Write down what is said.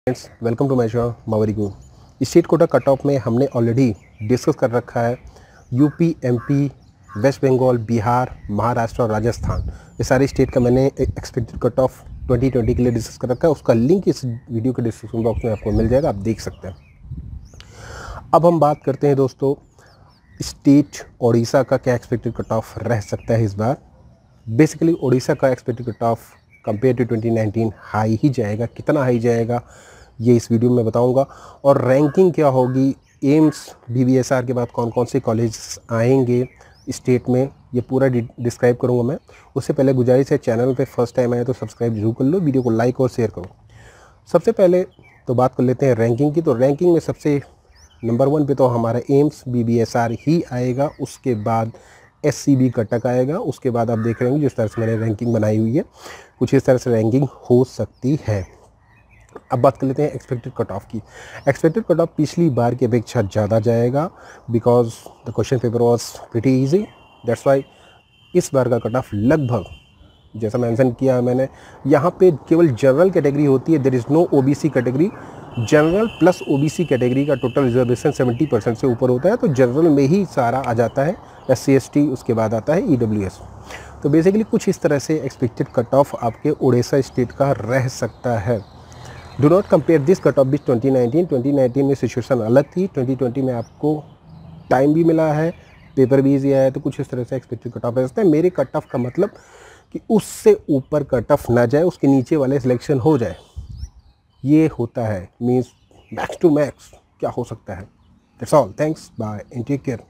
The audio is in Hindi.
Friends, welcome to my channel मावरिगु। स्टेट कोटा कट ऑफ में हमने ऑलरेडी डिस्कस कर रखा है यूपी, एमपी, वेस्ट बंगाल, बिहार, महाराष्ट्र और राजस्थान। ये सारे स्टेट का मैंने एक्सपेक्टेड कट ऑफ 2020 के लिए डिस्कस कर रखा है। उसका लिंक इस वीडियो के डिस्क्रिप्शन बॉक्स में आपको मिल जाएगा, आप देख सकते हैं। अब हम बात करते हैं दोस्तों, स्टेट ओडिशा का क्या एक्सपेक्टेड कट ऑफ रह सकता है इस बार। बेसिकली ओडिशा का expected cut off compare to 2019 high ही जाएगा। कितना हाई जाएगा ये इस वीडियो में बताऊंगा, और रैंकिंग क्या होगी, एम्स बीबीएसआर के बाद कौन कौन से कॉलेज आएंगे स्टेट में, ये पूरा डिस्क्राइब करूंगा मैं। उससे पहले गुजारिश है, चैनल पे फर्स्ट टाइम आए तो सब्सक्राइब जरूर कर लो, वीडियो को लाइक और शेयर करो। सबसे पहले तो बात कर लेते हैं रैंकिंग की। तो रैंकिंग में सबसे नंबर 1 पे तो हमारा एम्स बीबीएसआर ही आएगा। उसके बाद एससीबी कटक आएगा। उसके बाद आप देख रहे हैं जिस तरह से मैंने रैंकिंग बनाई हुई है, कुछ इस तरह से रैंकिंग हो सकती है। अब बात कर लेते हैं एक्सपेक्टेड कट ऑफ की। एक्सपेक्टेड कट ऑफ पिछली बार की अपेक्षा ज़्यादा जाएगा, because the question paper was pretty easy. That's why इस बार का कट ऑफ लगभग, जैसा मेंशन किया है मैंने, यहाँ पे केवल जनरल कैटेगरी होती है, there is no OBC category. General plus OBC category का टोटल रिजर्वेशन 70% से ऊपर होता है, तो जनरल में ही सारा आ जाता है। SC ST, उसके बाद आता है EWS। तो बेसिकली कुछ इस तरह से एक्सपेक्टेड कट ऑफ आपके उड़ीसा स्टेट का रह सकता है। Do not compare this cut off with 2019 में सिचुएशन अलग थी। 2020 में आपको टाइम भी मिला है, पेपर भी ईजी आया है, तो कुछ इस तरह से एक्सपेक्टेड कट ऑफ रह सकता है। मेरे कट ऑफ का मतलब कि उससे ऊपर कट ऑफ ना जाए, उसके नीचे वाले सिलेक्शन हो जाए, ये होता है। मीन्स मैक्स टू मैक्स क्या हो सकता है। That's all, thanks, bye and take care.